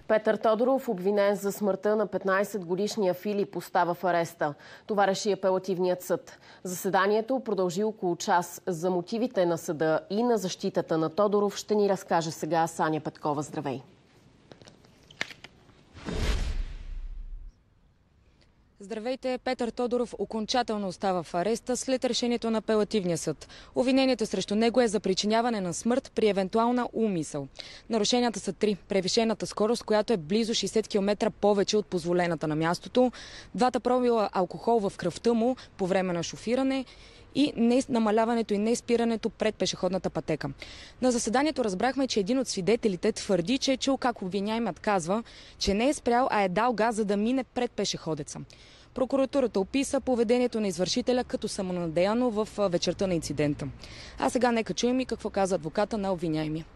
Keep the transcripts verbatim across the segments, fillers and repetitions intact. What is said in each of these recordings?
Петър Тодоров, обвинен за смъртта на петнайсетгодишния Филип, остава в ареста. Това реши апелативният съд. Заседанието продължи около час. За мотивите на съда и на защитата на Тодоров ще ни разкаже сега Саня Петкова. Здравей! Здравейте! Петър Тодоров окончателно остава в ареста след решението на апелативния съд. Обвинението срещу него е за причиняване на смърт при евентуална умисъл. Нарушенията са три. Превишената скорост, която е близо шейсет километра повече от позволената на мястото, двата пробила алкохол в кръвта му по време на шофиране и не намаляването и не спирането пред пешеходната пътека. На заседанието разбрахме, че един от свидетелите твърди, че е чул как обвиняемият казва, че не е спрял, а е дал газ, за да мине пред пешеходеца. Прокуратурата описа поведението на извършителя като самонадеяно в вечерта на инцидента. А сега нека чуем и какво каза адвоката на обвиняемия.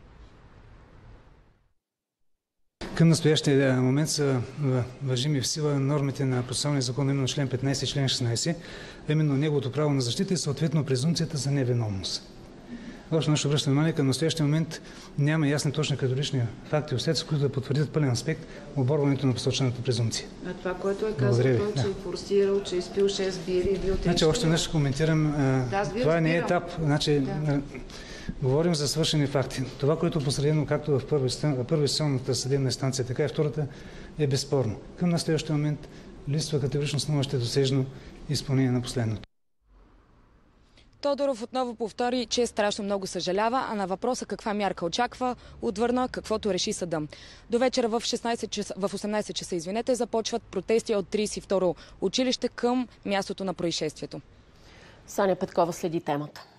Към настоящия момент са важими в сила нормите на процесуалния закон, именно член петнайсет и член шестнайсет, именно неговото право на защита и съответно презумпцията за невиновност. Още нещо обръщам внимание, към настоящия момент няма ясни, точни категорични факти и обстоятелства, които да потвърдят пълен аспект оборването на посочената презумпция. А това, което е казал той, че е форсирал, че е изпил шест бири и бил три. Значи, още нещо коментирам. Да, това не е етап. Значи, да. Говорим за свършени факти. Това, което е посредено както в първоинстанционната съдебна инстанция, така и втората, е безспорно. Към настоящия момент листва категорично становище досежно изпълнение на последното. Тодоров отново повтори, че страшно много съжалява, а на въпроса каква мярка очаква, отвърна каквото реши съда. До вечера в, шестнайсет часа, в осемнайсет часа извинете, започват протести от трийсет и второ училище към мястото на происшествието. Саня Петкова следи темата.